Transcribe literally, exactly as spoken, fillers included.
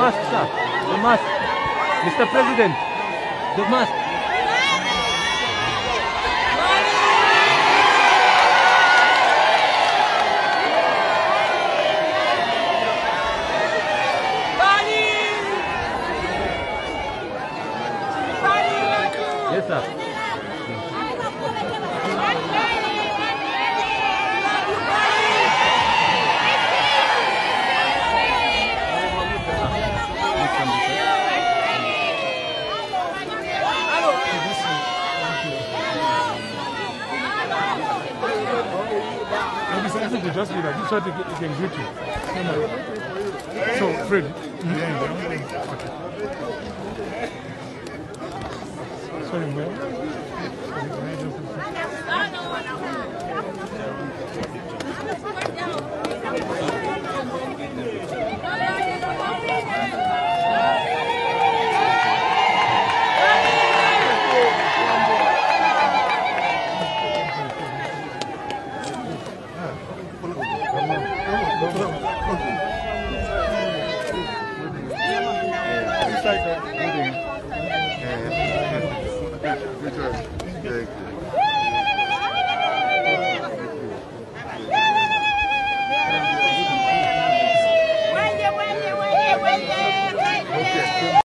mask, sir. The mask. Mister President. The mask. Yes, sir. Just be like this, so they can greet you. So, Fred, yeah, okay. Sorry, man.